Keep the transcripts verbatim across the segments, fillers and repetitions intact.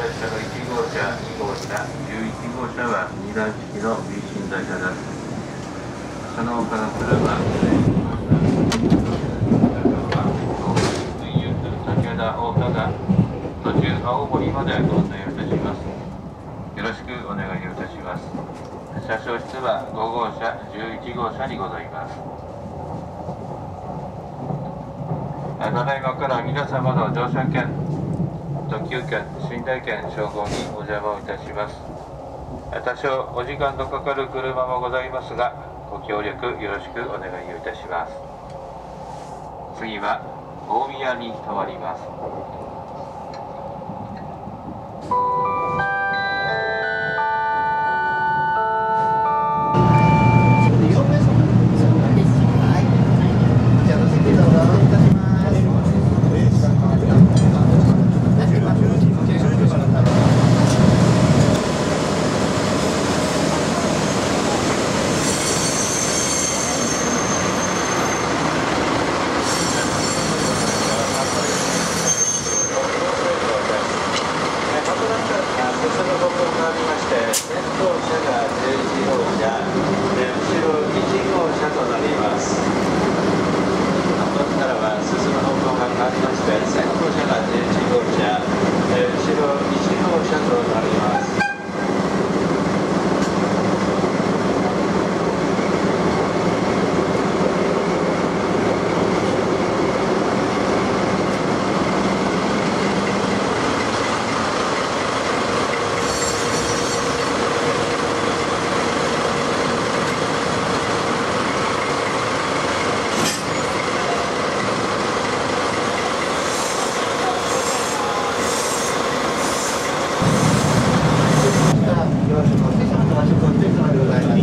列車のいち号車、に号車、じゅういち号車はに段式の B 寝台車です。その他の車、武田、大田が途中青森までご案内をいたします。よろしくお願いをいたします。車掌室はご号車、じゅういち号車にございます。ただいまから皆様の乗車券、特急券、寝台券照合にお邪魔をいたします。多少お時間のかかる車もございますが、ご協力よろしくお願いをいたします。次は大宮に停まります。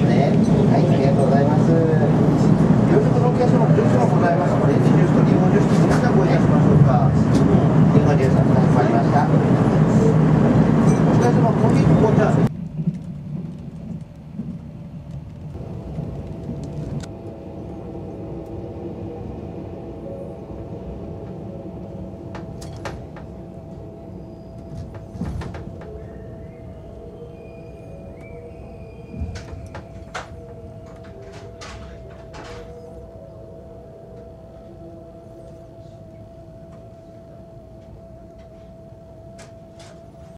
ございます。両側のお客様、両側ございますので、自由と利用助手